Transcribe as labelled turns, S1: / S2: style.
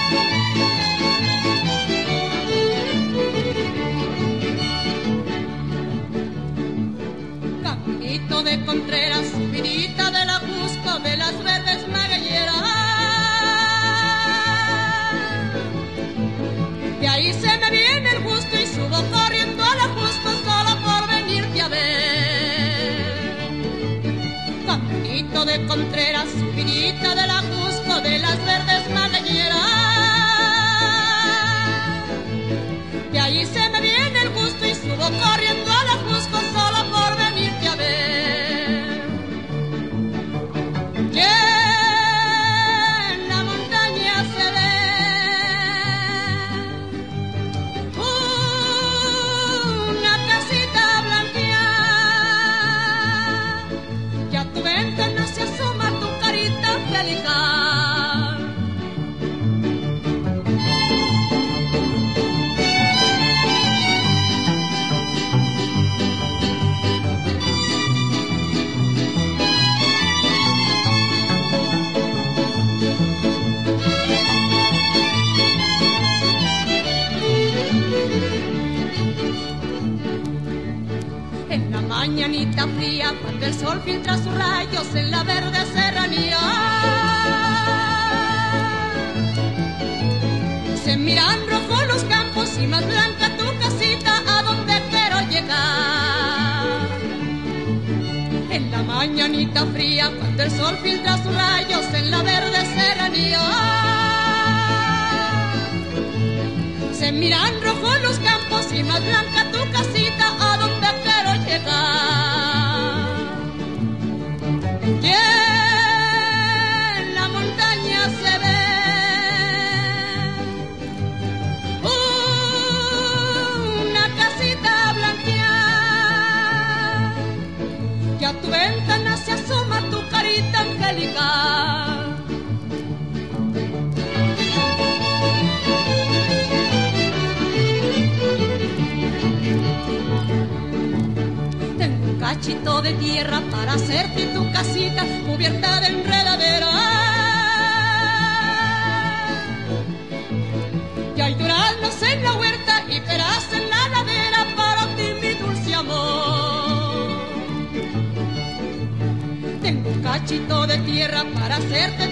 S1: Caminito de Contreras, virita de la Cusco, de las verdes magalleras. De ahí se me viene el gusto y subo corriendo a la Cusco solo por venirte a ver. Caminito de Contreras, virita de la Cusco, de las verdes magalleras. De ahí se me viene el gusto y subo corriendo a la Cusco solo por venirte a ver. Que en la montaña se ve una casita blanqueada, que a tu ventana se asoma tu carita angelical. En la mañanita fría, cuando el sol filtra sus rayos en la verde serranía, se miran rojo los campos y más blanca tu casita, a donde quiero llegar. En la mañanita fría, cuando el sol filtra sus rayos en la verde serranía, se miran rojo los campos y más blanca tu casita, a donde quiero llegar. Que en la montaña se ve una casita blanqueada, que a tu ventana se asoma tu carita angelical. Cachito de tierra para hacerte tu casita cubierta de enredadera. Y hay duraznos en la huerta y peras en la ladera para ti, mi dulce amor. Tengo un cachito de tierra para hacerte